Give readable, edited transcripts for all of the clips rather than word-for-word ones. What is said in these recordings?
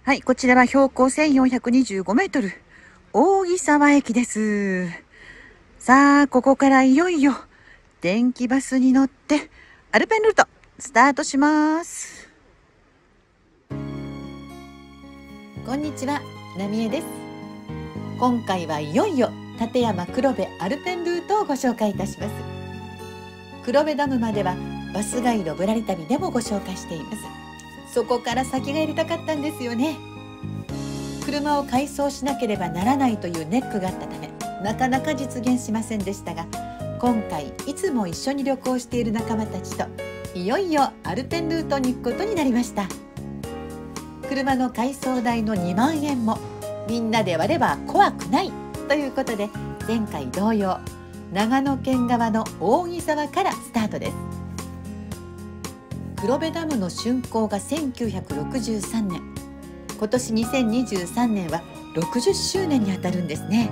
はい、こちらは標高1425メートル、扇沢駅です。さあ、ここからいよいよ、電気バスに乗って、アルペンルート、スタートします。こんにちは、なみえです。今回はいよいよ、立山黒部アルペンルートをご紹介いたします。黒部ダムまでは、バスガイドぶらり旅でもご紹介しています。そこから先がやりたかったんですよね。車を改装しなければならないというネックがあったため、なかなか実現しませんでしたが、今回いつも一緒に旅行している仲間たちといよいよアルペンルートに行くことになりました。車の改装代の2万円もみんなで割れば怖くないということで、前回同様長野県側の扇沢からスタートです。黒部ダムの竣工が1963年、今年2023年は60周年にあたるんですね。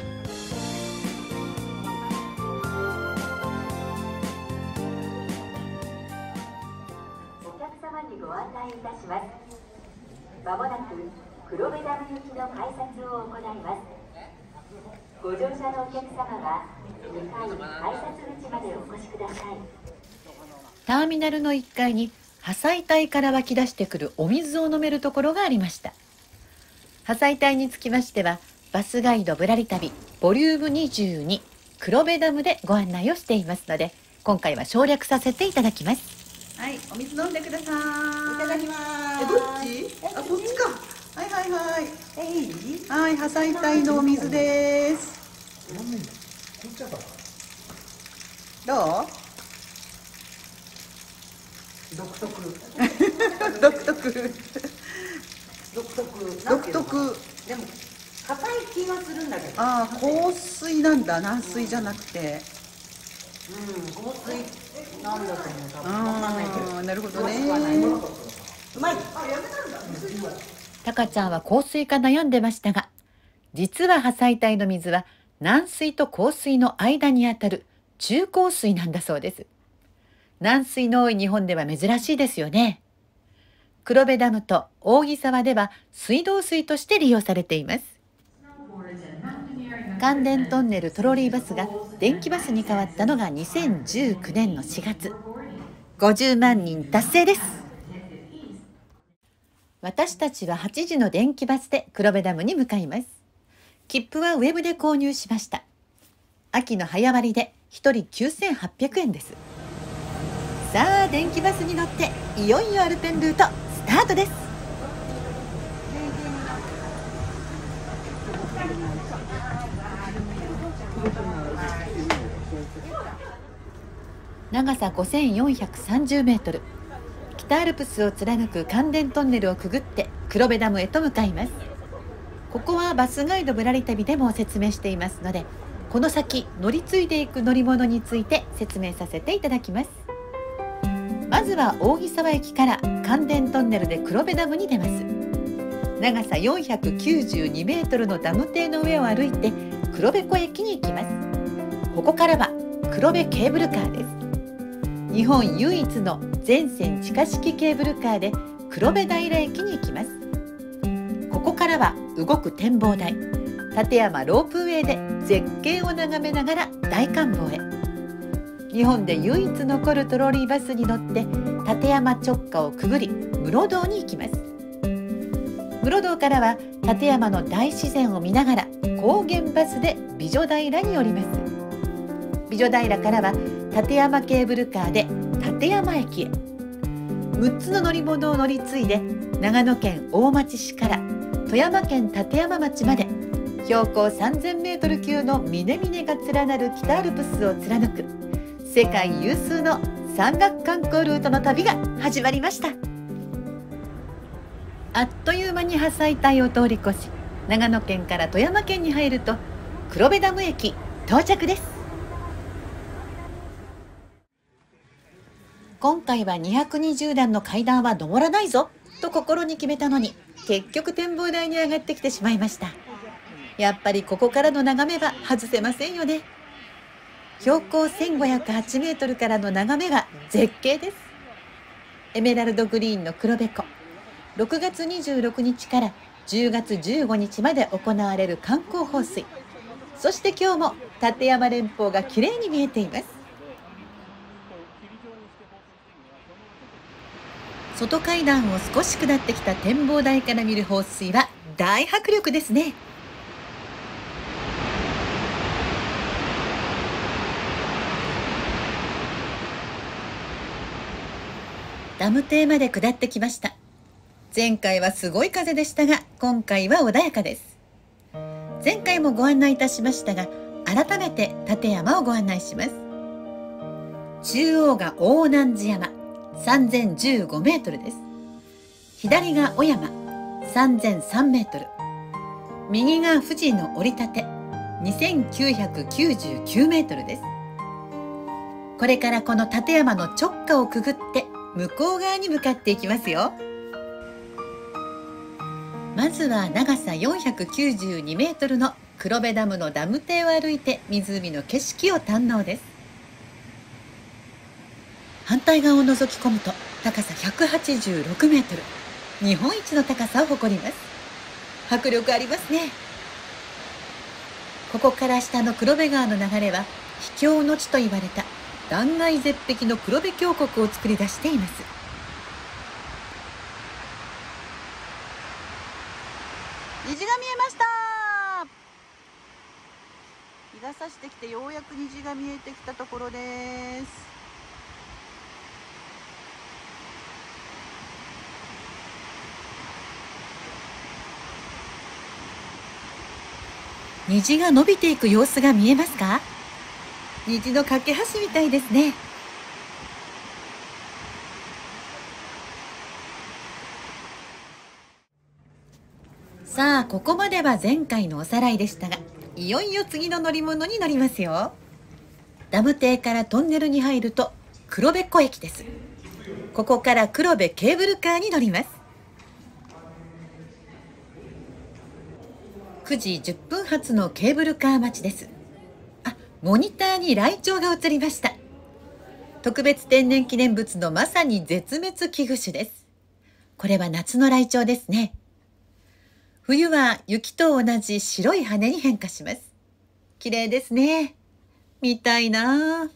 お客様にご案内いたします。まもなく黒部ダム行きの改札を行います。ご乗車のお客様は2階改札口までお越しください。 ターミナルの1階に破砕帯から湧き出してくるお水を飲めるところがありました。破砕帯につきましては、バスガイドぶらり旅ボリューム22黒部ダムでご案内をしていますので、今回は省略させていただきます。はい、お水飲んでください。いただきます。 どっち？あ、そっちか。はいはいはい。はい、破砕帯のお水です。どう？ 独特独特独特でも硬い気がするんだけど。 ああ、硬水なんだ、軟水じゃなくて。 硬水なんだと思う。多分わかんないけど。 なるほどね。 うまい。 タカちゃんは硬水か悩んでましたが、実は破砕帯の水は軟水と硬水の間にあたる中硬水なんだそうです。軟水の多い日本では珍しいですよね。黒部ダムと扇沢では水道水として利用されています。関電トンネルトロリーバスが電気バスに変わったのが2019年の4月。50万人達成です。私たちは8時の電気バスで黒部ダムに向かいます。切符はウェブで購入しました。秋の早割で1人9800円です。さあ、電気バスに乗っていよいよアルペンルートスタートです。長さ5430メートル、北アルプスを貫く関電トンネルをくぐって黒部ダムへと向かいます。ここはバスガイドぶらり旅でも説明していますので、この先乗り継いでいく乗り物について説明させていただきます。まずは扇沢駅から関電トンネルで黒部ダムに出ます。長さ492メートルのダム堤の上を歩いて黒部湖駅に行きます。ここからは黒部ケーブルカーです。日本唯一の全線地下式ケーブルカーで黒部平駅に行きます。ここからは動く展望台、立山ロープウェイで絶景を眺めながら大観望へ。日本で唯一残るトロリーバスに乗って立山直下をくぐり室堂に行きます。室堂からは立山の大自然を見ながら高原バスで美女平に降ります。美女平からは立山ケーブルカーで立山駅へ。6つの乗り物を乗り継いで長野県大町市から富山県立山町まで標高3000メートル級の峰々が連なる北アルプスを貫く世界有数の山岳観光ルートの旅が始まりました。あっという間に破砕帯を通り越し、長野県から富山県に入ると黒部ダム駅到着です。今回は220段の階段は登らないぞと心に決めたのに、結局展望台に上がってきてしまいました。やっぱりここからの眺めは外せませんよね。標高1508メートルからの眺めは絶景です。エメラルドグリーンの黒部湖、 6月26日から10月15日まで行われる観光放水。そして今日も立山連峰がきれいに見えています。外階段を少し下ってきた展望台から見る放水は大迫力ですね。ダム堤まで下ってきました。前回はすごい風でしたが、今回は穏やかです。前回もご案内いたしましたが、改めて立山をご案内します。中央が大南寺山、3015メートルです。左が小山、3003メートル。右が富士の折り立て、2999メートルです。これからこの立山の直下をくぐって向こう側に向かっていきますよ。まずは長さ492メートルの黒部ダムのダム堤を歩いて湖の景色を堪能です。反対側を覗き込むと高さ186メートル、日本一の高さを誇ります。迫力ありますね。ここから下の黒部川の流れは秘境の地と言われた断崖絶壁の黒部峡谷を作り出しています。虹が見えました。日が差してきてようやく虹が見えてきたところです。虹が伸びていく様子が見えますか？虹の架け橋みたいですね。さあ、ここまでは前回のおさらいでしたが、いよいよ次の乗り物に乗りますよ。ダム堤からトンネルに入ると黒部湖駅です。ここから黒部ケーブルカーに乗ります。9時10分発のケーブルカー待ちです。モニターにライチョウが映りました。特別天然記念物のまさに絶滅危惧種です。これは夏のライチョウですね。冬は雪と同じ白い羽に変化します。綺麗ですね。見たいな。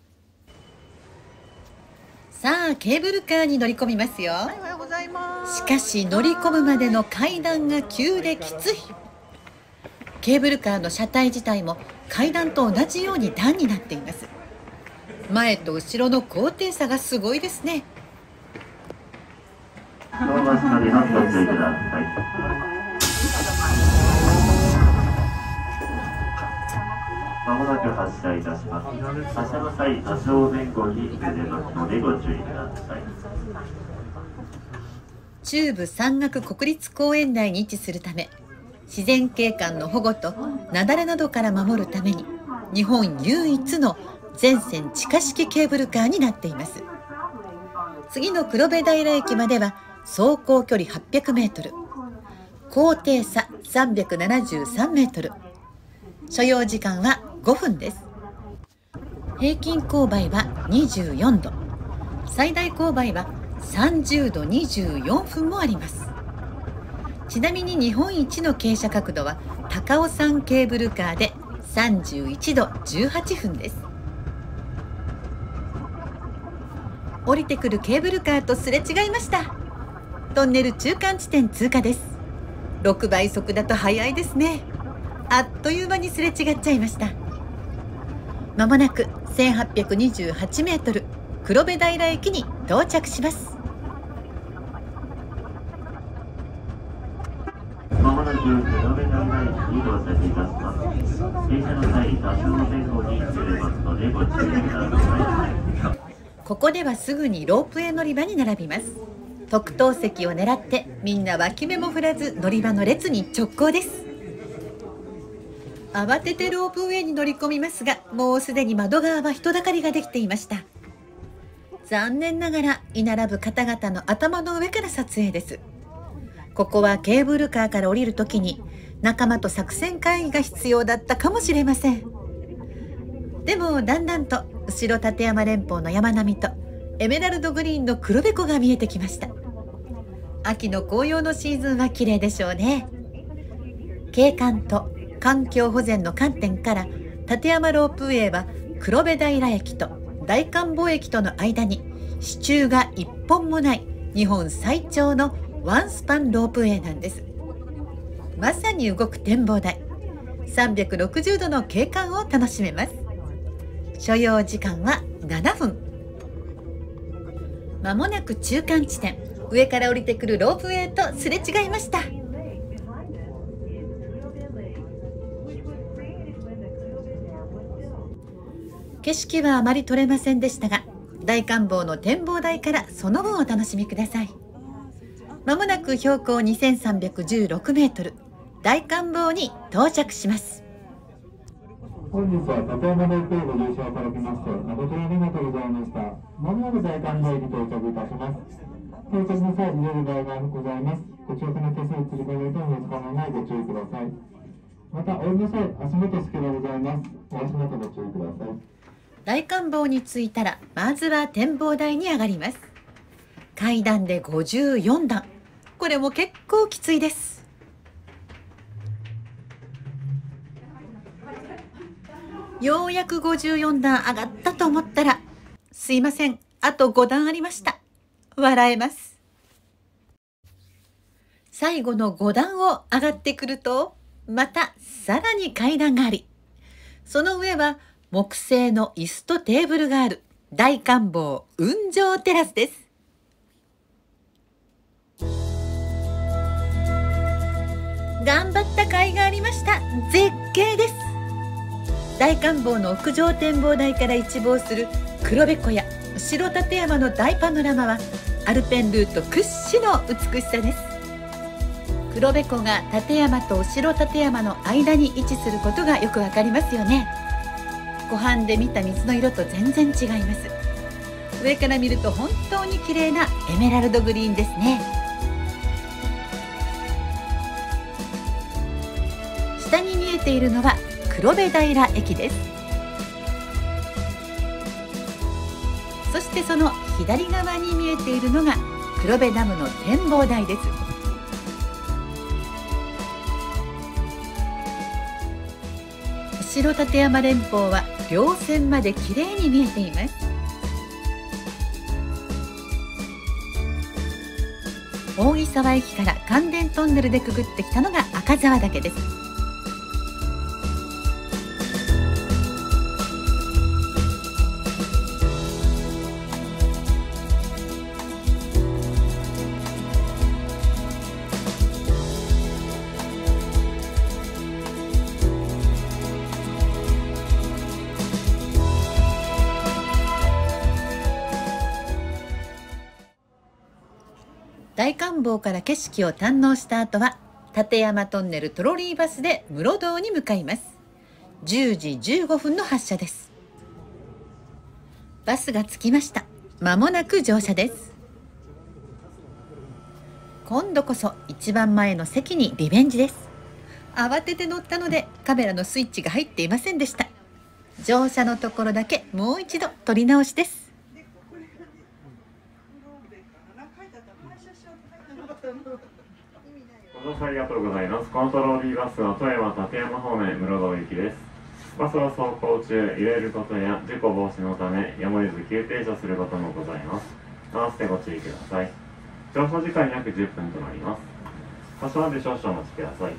さあ、ケーブルカーに乗り込みますよ。しかし乗り込むまでの階段が急できつい。ケーブルカーの車体自体も階段と同じように段になっています。前と後ろの高低差がすごいですね。まもなく発車いたします。発車の際、多少前後に揺れますのでご注意ください。 中部山岳国立公園内に位置するため、自然景観の保護と雪崩などから守るために日本唯一の全線地下式ケーブルカーになっています。次の黒部平駅までは走行距離800メートル、高低差373メートル、所要時間は5分です。平均勾配は24度、最大勾配は30度24分もあります。ちなみに日本一の傾斜角度は高尾山ケーブルカーで31度18分です。降りてくるケーブルカーとすれ違いました。トンネル中間地点通過です。6倍速だと早いですね。あっという間にすれ違っちゃいました。まもなく1828メートル黒部平駅に到着します。 まもなく黒部平駅に到着いたします。停車の際、多少前後にずれますのでご注意ください。 ここではすぐにロープウェイ乗り場に並びます。特等席を狙ってみんな脇目も振らず乗り場の列に直行です。慌ててロープウェイに乗り込みますが、もうすでに窓側は人だかりができていました。残念ながら居並ぶ方々の頭の上から撮影です。ここはケーブルカーから降りるときに仲間と作戦会議が必要だったかもしれません。でもだんだんと後ろ立山連峰の山並みとエメラルドグリーンの黒部湖が見えてきました。 秋の紅葉のシーズンは綺麗でしょうね。景観と環境保全の観点から立山ロープウェイは黒部平駅と大観峰駅との間に支柱が一本もない日本最長のワンスパンロープウェイなんです。まさに動く展望台、360度の景観を楽しめます。所要時間は7分。まもなく中間地点、上から降りてくるロープウェイとすれ違いました。景色はあまり撮れませんでしたが、大観峰の展望台からその分お楽しみください。まもなく標高2316メートル、大観峰に到着します。 本日は立山ロープウェイご乗車いただきまして誠にありがとうございました。まもなく大観峰に到着いたします。到着の際に見れる場合がございます。ご注意の手数を釣り込み等にお使わないご注意ください。また、お降りの際、足元隙がございます。お足元ご注意ください。 大観峰に着いたら、まずは展望台に上がります。階段で54段。これも結構きついです。ようやく54段上がったと思ったら、すいません、あと5段ありました。笑えます。最後の5段を上がってくると、またさらに階段があり、その上は木製の椅子とテーブルがある大観峰雲上テラスです。頑張った甲斐がありました。絶景です。大観峰の屋上展望台から一望する黒部湖や後立山の大パノラマはアルペンルート屈指の美しさです。黒部湖が立山と後立山の間に位置することがよくわかりますよね。湖畔で見た水の色と全然違います。上から見ると本当に綺麗なエメラルドグリーンですね。下に見えているのは黒部平駅です。そしてその左側に見えているのが黒部ダムの展望台です。後立山連峰は稜線まできれいに見えています。扇沢駅から関電トンネルでくぐってきたのが赤沢岳です。大観峰から景色を堪能した後は立山トンネルトロリーバスで室堂に向かいます。10時15分の発車です。バスが着きました。まもなく乗車です。今度こそ一番前の席にリベンジです。慌てて乗ったのでカメラのスイッチが入っていませんでした。乗車のところだけもう一度撮り直しです。 ご乗車ありがとうございます。このトロリーバスは富山立山方面室堂行きです。バスは走行中、揺れることや事故防止のためやむを得ず急停車することもございます。合わせてご注意ください。乗車時間約10分となります。発車まで少々お待ちください。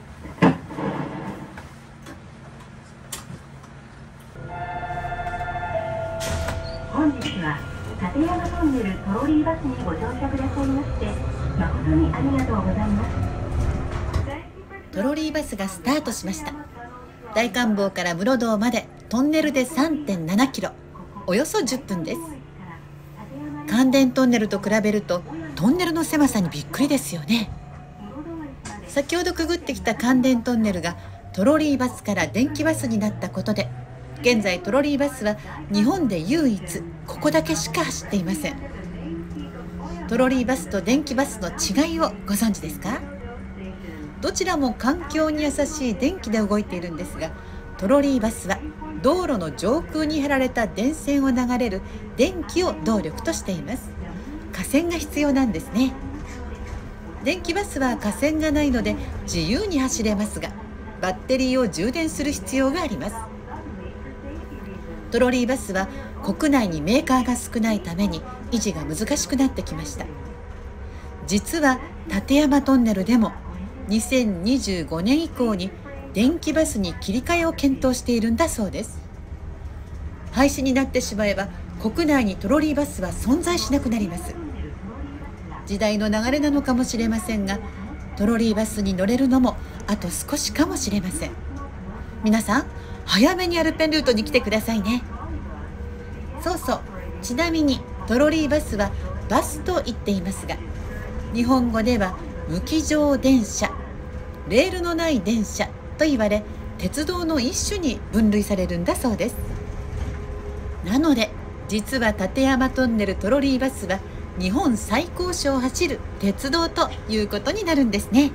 本日は立山トンネルトロリーバスにご乗車くださいまして誠にありがとうございます。 トロリーバスがスタートしました。大観峰から室堂までトンネルで 3.7 キロ、およそ10分です。関電トンネルと比べるとトンネルの狭さにびっくりですよね。先ほどくぐってきた関電トンネルがトロリーバスから電気バスになったことで、現在トロリーバスは日本で唯一ここだけしか走っていません。トロリーバスと電気バスの違いをご存知ですか？どちらも環境に優しい電気で動いているんですが、トロリーバスは道路の上空に張られた電線を流れる電気を動力としています。架線が必要なんですね。 電気バスは架線がないので自由に走れますが、バッテリーを充電する必要があります。トロリーバスは国内にメーカーが少ないために維持が難しくなってきました。実は立山トンネルでも2025年以降に電気バスに切り替えを検討しているんだそうです。廃止になってしまえば国内にトロリーバスは存在しなくなります。時代の流れなのかもしれませんが、トロリーバスに乗れるのもあと少しかもしれません。皆さん早めにアルペンルートに来てくださいね。そうそう、ちなみにトロリーバスはバスと言っていますが、日本語では無軌乗電車、レールのない電車と言われ、鉄道の一種に分類されるんだそうです。なので実は立山トンネルトロリーバスは日本最高所を走る鉄道ということになるんですね。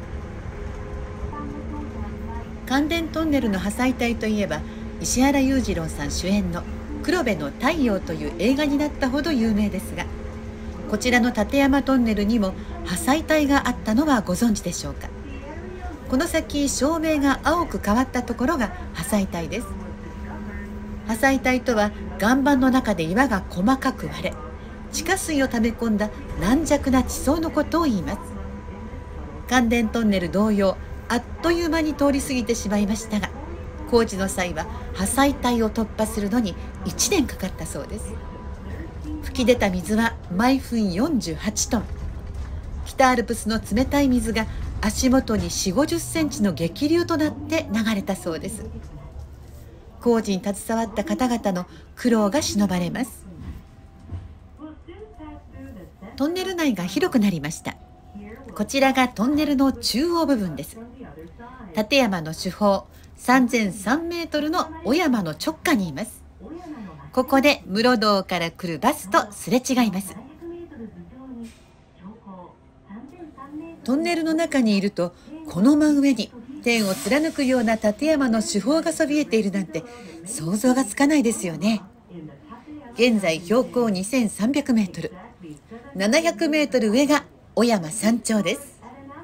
関電トンネルの破砕帯といえば、石原裕次郎さん主演の黒部の太陽という映画になったほど有名ですが、こちらの立山トンネルにも破壊帯があったのはご存知でしょうか。この先照明が青く変わったところが破砕帯です。破砕帯とは岩盤の中で岩が細かく割れ、地下水を溜め込んだ軟弱な地層のことを言います。関電トンネル同様、あっという間に通り過ぎてしまいましたが、工事の際は破砕帯を突破するのに1年かかったそうです。噴き出た水は毎分48トン。北アルプスの冷たい水が足元に4、50センチの激流となって流れたそうです。工事に携わった方々の苦労が偲ばれます。トンネル内が広くなりました。こちらがトンネルの中央部分です。立山の主峰3003メートルの雄山の直下にいます。ここで室堂から来るバスとすれ違います。トンネルの中にいると、この真上に天を貫くような立山の主峰がそびえているなんて想像がつかないですよね。現在標高2300メートル、700メートル上が雄山山頂です。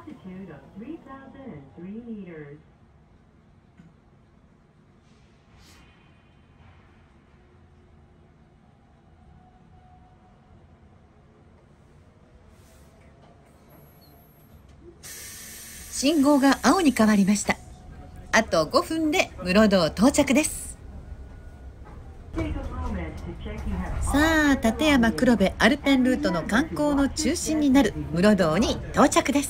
信号が青に変わりました。あと5分で室堂到着です。さあ、立山黒部アルペンルートの観光の中心になる室堂に到着です。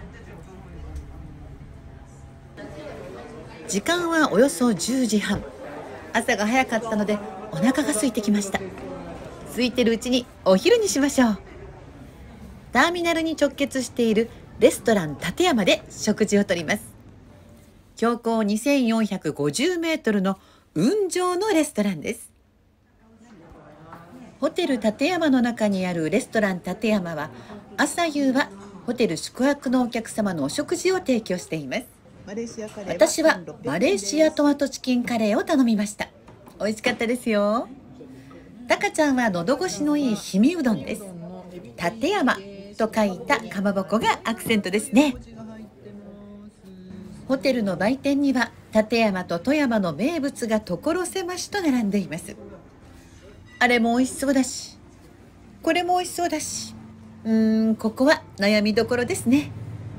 時間はおよそ10時半。朝が早かったのでお腹が空いてきました。空いてるうちにお昼にしましょう。ターミナルに直結しているレストラン立山で食事をとります。標高2450メートルの雲上のレストランです。ホテル立山の中にあるレストラン立山は、朝夕はホテル宿泊のお客様のお食事を提供しています。私はマレーシアトマトチキンカレーを頼みました。美味しかったですよ。タカちゃんは喉越しのいい氷見うどんです。立山と書いたかまぼこがアクセントですね。ホテルの売店には立山と富山の名物が所狭しと並んでいます。あれも美味しそうだし、これも美味しそうだし、ここは悩みどころですね。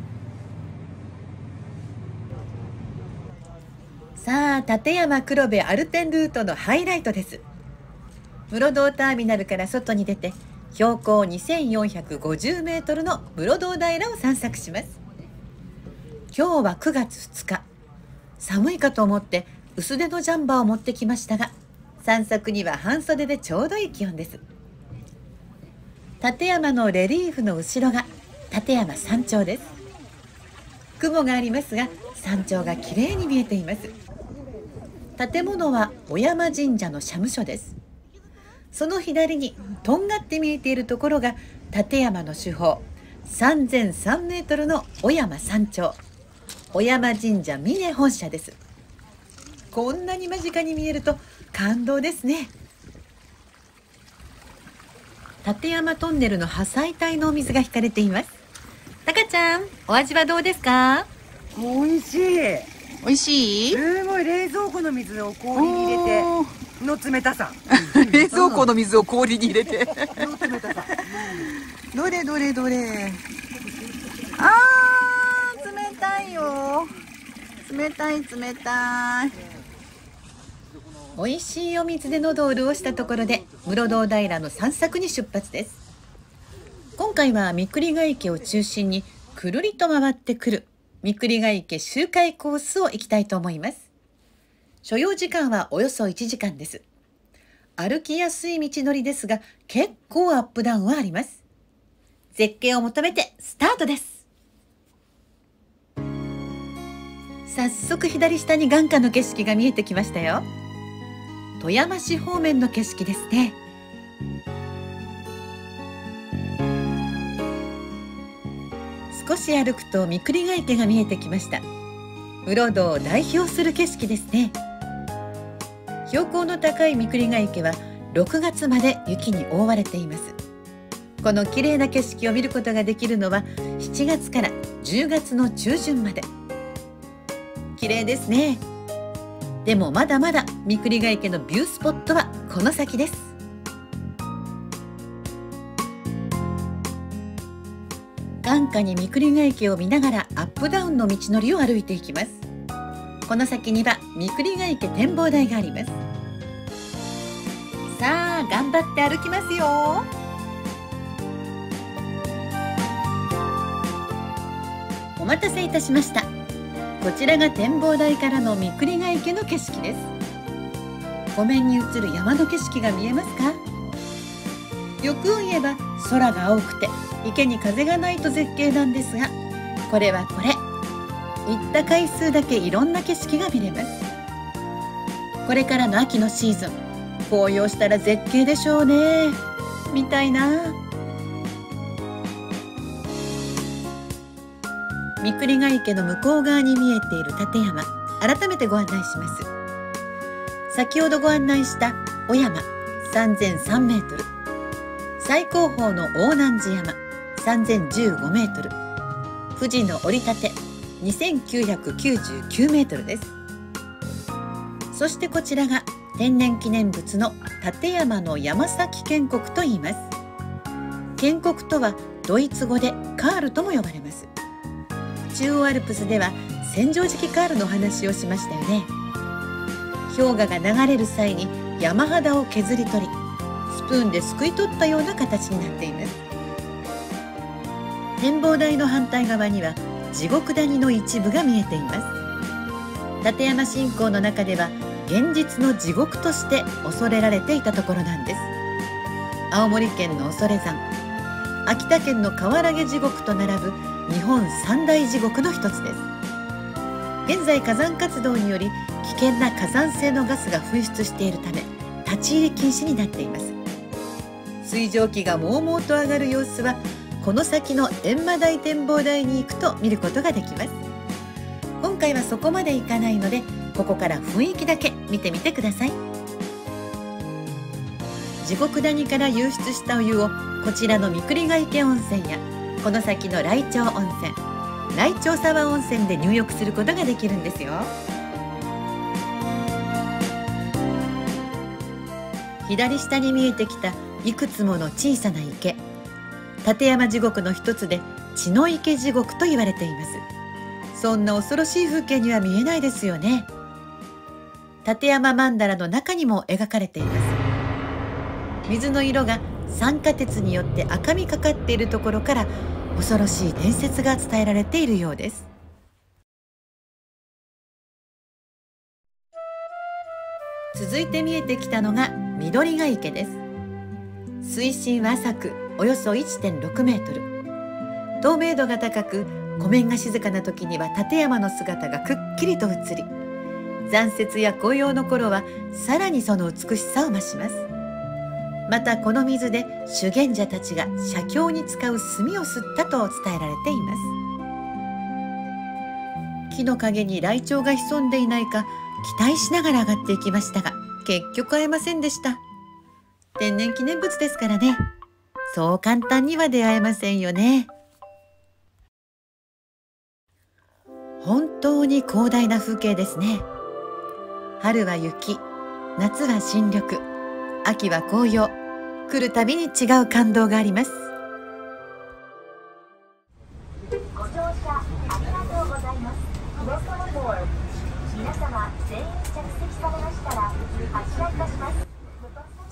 さあ、立山黒部アルペンルートのハイライトです。室堂ターミナルから外に出て、標高2450メートルの室堂平を散策します。今日は9月2日。寒いかと思って薄手のジャンバーを持ってきましたが、散策には半袖でちょうどいい気温です。立山のレリーフの後ろが立山山頂です。雲がありますが、山頂がきれいに見えています。建物は雄山神社の社務所です。その左にとんがって見えているところが立山の主峰3003メートルの雄山山頂、雄山神社峰本社です。こんなに間近に見えると感動ですね。立山トンネルの破砕帯のお水が引かれています。 たかちゃん、お味はどうですか？ 美味しい。 美味しい？ すごい、冷蔵庫の水を氷に入れての冷たさ。 冷蔵庫の水を氷に入れての冷たさ。 どれどれどれ。あー、冷たいよ。冷たい冷たい。美味しいお水で喉を潤したところで、室堂平の散策に出発です。今回は三栗ヶ池を中心にくるりと回ってくる三栗ヶ池周回コースを行きたいと思います。所要時間はおよそ1時間です。歩きやすい道のりですが、結構アップダウンはあります。絶景を求めてスタートです。早速左下に眼下の景色が見えてきましたよ。富山市方面の景色ですね。少し歩くと三栗ヶ池が見えてきました。室堂を代表する景色ですね。標高の高い三栗ヶ池は6月まで雪に覆われています。この綺麗な景色を見ることができるのは7月から10月の中旬まで。綺麗ですね。でもまだまだ三栗ヶ池のビュースポットはこの先です。眼下に三栗ヶ池を見ながらアップダウンの道のりを歩いていきます。この先には三栗ヶ池展望台があります。さあ頑張って歩きますよ。お待たせいたしました。こちらが展望台からの三栗ヶ池の景色です。湖面に映る山の景色が見えますか？欲を言えば空が青くて池に風がないと絶景なんですが、これはこれ、行った回数だけいろんな景色が見れます。これからの秋のシーズン、紅葉したら絶景でしょうね。みたいな。三栗ヶ池の向こう側に見えている立山、改めてご案内します。先ほどご案内した雄山3003メートル、最高峰の大南寺山3015メートル、富士の折り立て2999メートルです。そしてこちらが天然記念物の立山の山崎建国と言います。建国とはドイツ語でカールとも呼ばれます。中央アルプスでは千畳敷カールの話をしましたよね。氷河が流れる際に山肌を削り取り、スプーンですくい取ったような形になっています。展望台の反対側には地獄谷の一部が見えています。立山信仰の中では現実の地獄として恐れられていたところなんです。青森県の恐山、秋田県の川原地獄と並ぶ日本三大地獄の一つです。現在火山活動により危険な火山性のガスが噴出しているため立ち入り禁止になっています。水蒸気がもうもうと上がる様子はこの先の閻魔大展望台に行くと見ることができます。今回はそこまで行かないので、ここから雰囲気だけ見てみてください。地獄谷から湧出したお湯をこちらの三栗ヶ池温泉やこの先の来町温泉、来町沢温泉で入浴することができるんですよ。左下に見えてきたいくつもの小さな池、立山地獄の一つで血の池地獄と言われています。そんな恐ろしい風景には見えないですよね。立山曼荼羅の中にも描かれています。水の色が酸化鉄によって赤みかかっているところから恐ろしい伝説が伝えられているようです。続いて見えてきたのが緑ヶ池です。水深は浅くおよそ 1.6 メートル、透明度が高く湖面が静かな時には立山の姿がくっきりと映り、残雪や紅葉の頃はさらにその美しさを増します。またこの水で修験者たちが写経に使う墨を吸ったと伝えられています。木の陰にライチョウが潜んでいないか期待しながら上がっていきましたが、結局会えませんでした。天然記念物ですからね、そう簡単には出会えませんよね。 本当に広大な風景ですね。春は雪、夏は新緑、秋は紅葉、来るたびに違う感動があります。 ご乗車ありがとうございます。皆様全員着席されましたら発車いたします。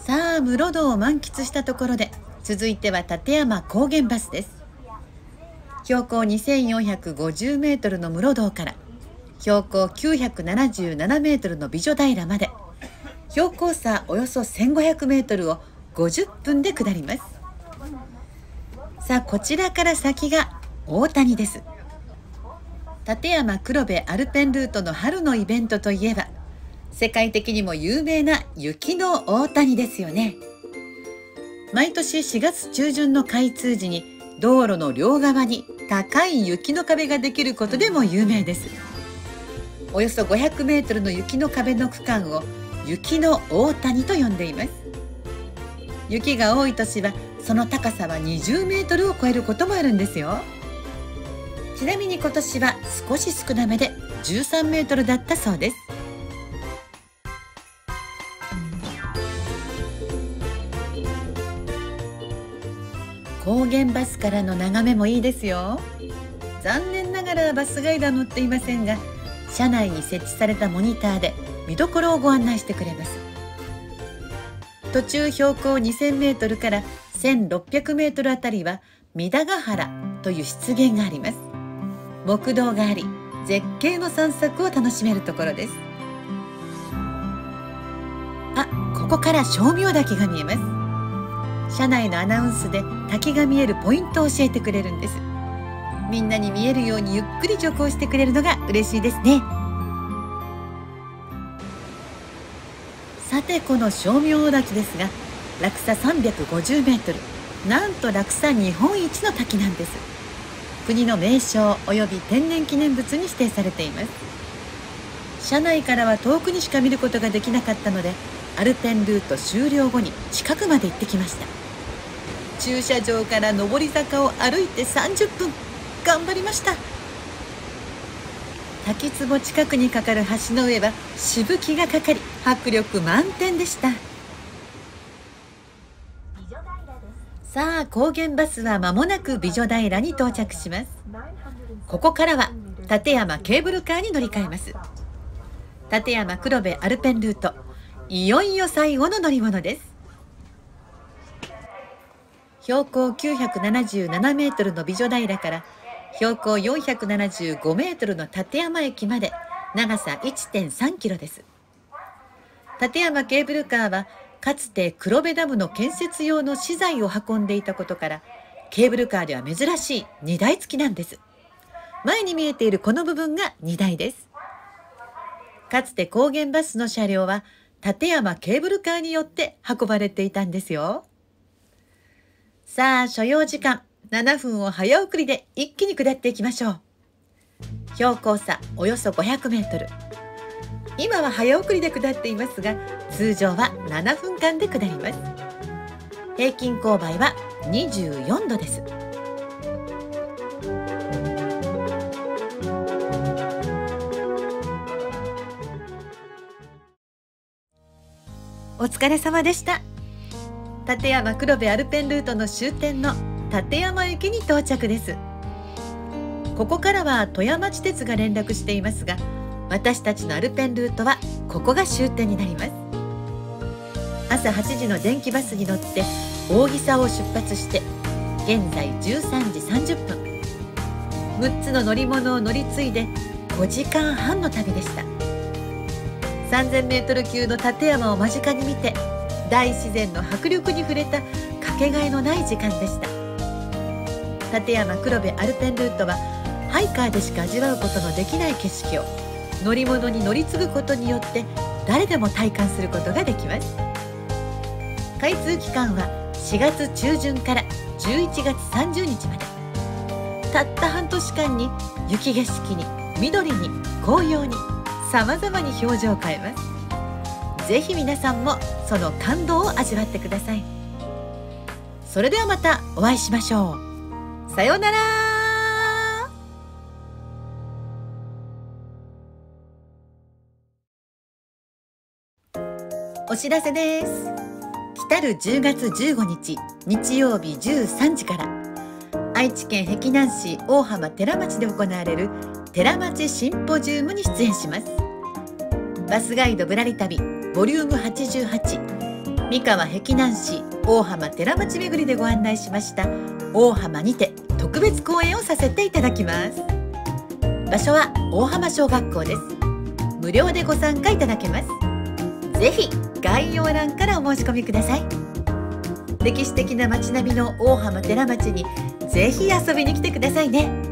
さあ、室堂を満喫したところで、続いては立山高原バスです。標高2450メートルの室堂から標高977メートルの美女平まで、標高差およそ1500メートルを50分で下ります。さあ、こちらから先が大谷です。立山黒部アルペンルートの春のイベントといえば、世界的にも有名な雪の大谷ですよね。毎年4月中旬の開通時に道路の両側に高い雪の壁ができることでも有名です。およそ500メートルの雪の壁の区間を雪の大谷と呼んでいます。雪が多い年はその高さは20メートルを超えることもあるんですよ。ちなみに今年は少し少なめで13メートルだったそうです。高原バスからの眺めもいいですよ。残念ながらバスガイドは乗っていませんが、車内に設置されたモニターで見どころをご案内してくれます。途中標高2000メートルから1600メートルあたりは三田ヶ原という湿原があります。木道があり、絶景の散策を楽しめるところです。あ、ここから称名滝が見えます。車内のアナウンスで滝が見えるポイントを教えてくれるんです。みんなに見えるようにゆっくり徐行してくれるのが嬉しいですね。さて、この称名滝ですが、落差350メートル、なんと落差日本一の滝なんです。国の名勝及び天然記念物に指定されています。車内からは遠くにしか見ることができなかったので、アルペンルート終了後に近くまで行ってきました。駐車場から上り坂を歩いて30分頑張りました。滝壺近くにかかる橋の上はしぶきがかかり、迫力満点でした。さあ、高原バスは間もなく美女平に到着します。ここからは立山ケーブルカーに乗り換えます。立山黒部アルペンルート、いよいよ最後の乗り物です。標高977メートルの美女平から標高475メートルの立山駅まで長さ 1.3 キロです。立山ケーブルカーはかつて黒部ダムの建設用の資材を運んでいたことから、ケーブルカーでは珍しい2台付きなんです。前に見えているこの部分が荷台です。かつて高原バスの車両は立山ケーブルカーによって運ばれていたんですよ。さあ、所要時間7分を早送りで一気に下っていきましょう。標高差およそ500メートル。今は早送りで下っていますが、通常は7分間で下ります。平均勾配は24度です。お疲れ様でした。立山黒部アルペンルートの終点の立山駅に到着です。ここからは富山地鉄が連絡していますが、私たちのアルペンルートはここが終点になります。朝8時の電気バスに乗って大木佐を出発して、現在13時30分。6つの乗り物を乗り継いで5時間半の旅でした。3000メートル級の立山を間近に見て、大自然の迫力に触れたかけがえのない時間でした。立山黒部アルペンルートはハイカーでしか味わうことのできない景色を乗り物に乗り継ぐことによって誰でも体感することができます。開通期間は4月中旬から11月30日まで。たった半年間に雪景色に緑に紅葉にさまざまに表情を変えます。ぜひ皆さんもその感動を味わってください。それではまたお会いしましょう。さようなら。 お知らせです。来る10月15日日曜日13時から愛知県碧南市大浜寺町で行われる寺町シンポジウムに出演します。バスガイドぶらり旅ボリューム88、三河碧南市大浜寺町巡りでご案内しました大浜にて特別講演をさせていただきます。場所は大浜小学校です。無料でご参加いただけます。ぜひ概要欄からお申し込みください。歴史的な街並みの大浜寺町にぜひ遊びに来てくださいね。